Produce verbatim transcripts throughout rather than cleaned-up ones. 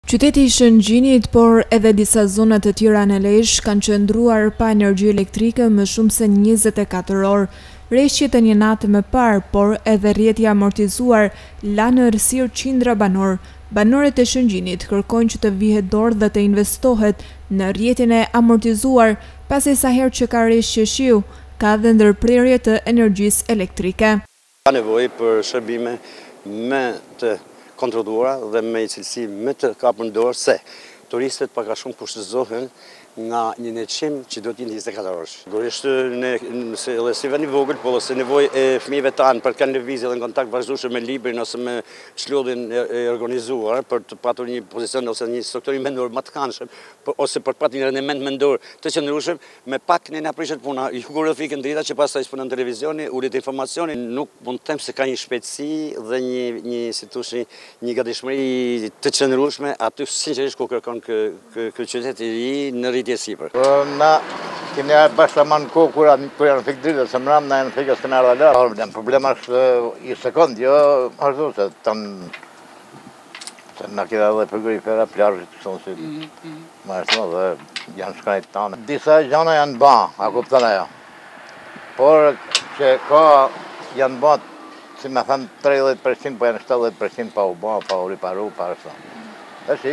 Qyteti i Shëngjinit, por edhe disa zona të tjera në Lezhë kanë qëndruar pa energji elektrike më shumë se njëzet e katër orë. Rreshqet e një natë më parë, por edhe rrjeti amortizuar la në errësirë qindra banor. Banorët e Shëngjinit kërkojnë që të vihet dorë dhe të investohet në rrjetin e amortizuar, pasi sa herë që ka rreshqe shiu, ka dhe ndërprerje të energjisë elektrike. Ka nevojë për shërbime më të kontrolluara dhe me cilësi më të kapur në dorë, se turistët pak a shumë kushtëzohen nga një ndërtim që do të jetë njëzet e katër orësh. Durisht nëse edhe si vend i vogël, po ose nevojë e fëmijëve tanë për të kanë lëvizje dhe në kontakt vazhdueshëm me librin ose me çlodhin e organizuar për të patur një pozicion ose një strukturim mendor më të këndshëm, ose për të patur një rendement mendor të qëndrueshëm, me pak ne na prishet puna. Ju grafikën drita që pastaj punon në televizioni, ulet informacioni, nuk mund të them se ka një shpejtësi dhe një një si thosh një gatishmëri të qëndrueshme aty sinqerisht ku kërkon ky ky qytet i ri në rritje sipër. Na kemi bashkëman ko kur kur janë fikë dritë, se mëram na janë fikë skenar ala. Problema është i sekond, jo ashtu se tan se na kida edhe frigorifera, plazhet këto si më ashtu dhe janë shkajt tanë. Disa gjëra janë ba, a kupton ajo. Por që ka janë ba, si më thënë tridhjetë përqind, po janë shtatëdhjetë përqind pa u ba, pa u riparu, pa ashtu. Tashi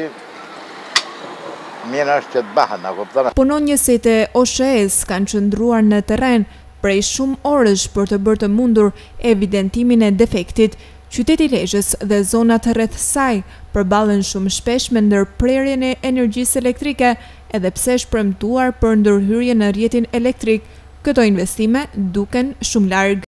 mirë është që të bëhen, a kupton? Punonjësit e O S H E-s kanë qëndruar në terren prej shumë orësh për të bërë të mundur evidentimin e defektit. Qyteti i Lezhës dhe zonat rreth saj përballen shumë shpesh me ndërprerjen e energjisë elektrike, edhe pse është premtuar për ndërhyrje në rrjetin elektrik. Këto investime duken shumë larg.